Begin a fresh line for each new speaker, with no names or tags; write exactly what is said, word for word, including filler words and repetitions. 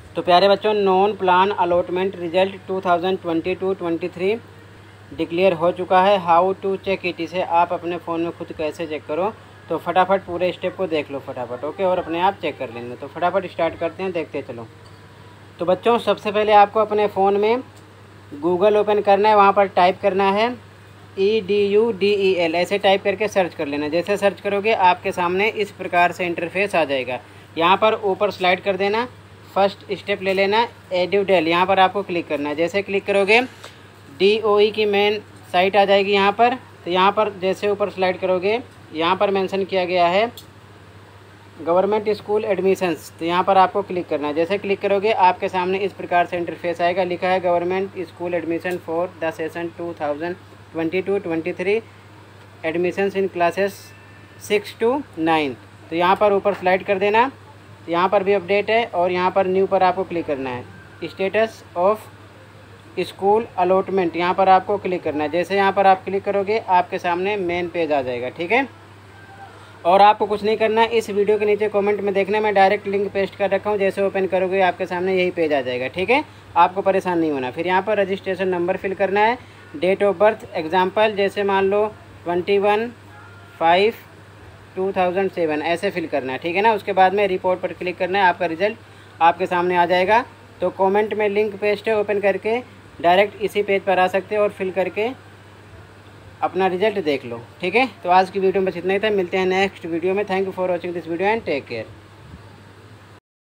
तो प्यारे बच्चों, non plan allotment result two thousand twenty two twenty three declare हो चुका है। हाउ टू चेक इट, इसे आप अपने फ़ोन में खुद कैसे चेक करो। तो फटाफट पूरे स्टेप को देख लो फटाफट, ओके, और अपने आप चेक कर लेंगे। तो फटाफट स्टार्ट करते हैं, देखते चलो। तो बच्चों, सबसे पहले आपको अपने फ़ोन में गूगल ओपन करना है, वहाँ पर टाइप करना है E D U D E L, ऐसे टाइप करके सर्च कर लेना। जैसे सर्च करोगे आपके सामने इस प्रकार से इंटरफेस आ जाएगा। यहाँ पर ऊपर स्लाइड कर देना, फर्स्ट स्टेप ले लेना एड्यूडेल, यहाँ पर आपको क्लिक करना है। जैसे क्लिक करोगे डी ओ ई की मेन साइट आ जाएगी यहाँ पर। तो यहाँ पर जैसे ऊपर स्लाइड करोगे, यहाँ पर मेंशन किया गया है गवर्नमेंट स्कूल एडमिशन्स, तो यहाँ पर आपको क्लिक करना है। जैसे क्लिक करोगे आपके सामने इस प्रकार से इंटरफेस आएगा, लिखा है government school admission for the session two thousand twenty two twenty three admissions in classes six to nine. तो यहाँ पर ऊपर स्लाइड कर देना, तो यहाँ पर भी अपडेट है और यहाँ पर न्यू पर आपको क्लिक करना है। स्टेटस ऑफ स्कूल अलॉटमेंट, यहाँ पर आपको क्लिक करना है। जैसे यहाँ पर आप क्लिक करोगे आपके सामने मेन पेज आ जाएगा, ठीक है। और आपको कुछ नहीं करना है, इस वीडियो के नीचे कमेंट में देखना, मैं डायरेक्ट लिंक पेस्ट कर रखा हूँ। जैसे ओपन करोगे आपके सामने यही पेज आ जाएगा, ठीक है। आपको परेशान नहीं होना। फिर यहाँ पर रजिस्ट्रेशन नंबर फिल करना है, डेट ऑफ बर्थ एग्जाम्पल जैसे मान लो twenty one five two thousand seven, ऐसे फिल करना है, ठीक है ना। उसके बाद में रिपोर्ट पर क्लिक करना है, आपका रिजल्ट आपके सामने आ जाएगा। तो कमेंट में लिंक पेस्ट है, ओपन करके डायरेक्ट इसी पेज पर आ सकते हो और फिल करके अपना रिजल्ट देख लो, ठीक है। तो आज की वीडियो में बस इतना ही था, मिलते हैं नेक्स्ट वीडियो में। Thank you for watching this video and take care.